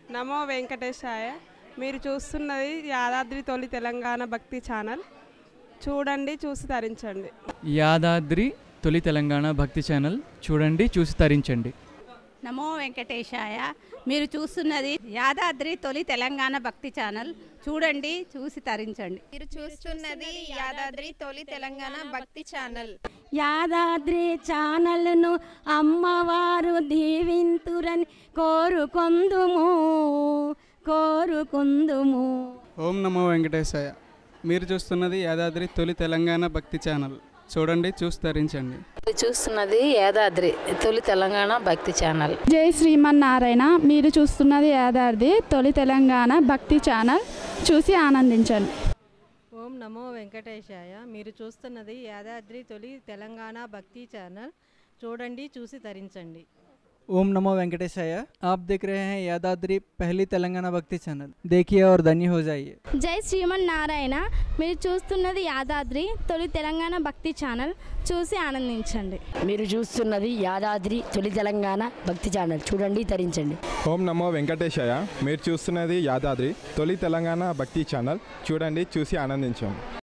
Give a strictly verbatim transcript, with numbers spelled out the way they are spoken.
నమో వెంకటేశాయ. మీరు చూస్తున్నది యాదాద్రి తొలి తెలంగాణ భక్తి ఛానల్. చూడండి, చూసి తరించండి. యాదాద్రి తొలి తెలంగాణ భక్తి ఛానల్. చూడండి, చూసి తరించండి. నమో వెంకటేశాయ. మీరు చూస్తున్నది యాదాద్రి తొలి తెలంగాణ భక్తి ఛానల్. చూడండి, చూసి తరించండి. మీరు చూస్తున్నది యాదాద్రి తొలి తెలంగాణ భక్తి ఛానల్. యాదాద్రి ఛానల్ను అమ్మవారు దీవింతురని కోరుకొందుము కోరుకుందుము. ఓం నమో వెంకటేశాయ. మీరు చూస్తున్నది యాదాద్రి తొలి తెలంగాణ భక్తి ఛానల్. చూడండి, చూసి తరించండి. చూస్తున్నది యాదాద్రి తొలి తెలంగాణ భక్తి ఛానల్. జై శ్రీమన్నారాయణ. మీరు చూస్తున్నది యాదాద్రి తొలి తెలంగాణ భక్తి ఛానల్. చూసి ఆనందించండి. ఓం నమో వెంకటేశాయ. మీరు చూస్తున్నది యాదాద్రి తొలి తెలంగాణ భక్తి ఛానల్. చూడండి, చూసి తరించండి. ओम नमो वेंकटेशाय. आप देख रहे हैं यादाद्री पहली तेलंगाना भक्ति चैनल. देखिए और धन्य हो जाइए. జై శ్రీమన్నారాయణ. మీరు చూస్తున్నది యాదాద్రి తొలి తెలంగాణ భక్తి ఛానల్. చూసి ఆనందించండి. మీరు చూస్తున్నది యాదాద్రి తొలి తెలంగాణ భక్తి ఛానల్. చూడండి, తరించండి. ఓం నమో వెంకటేశాయ. మీరు చూస్తున్నది యాదాద్రి తొలి తెలంగాణ భక్తి ఛానల్. చూడండి, చూసి ఆనందించండి.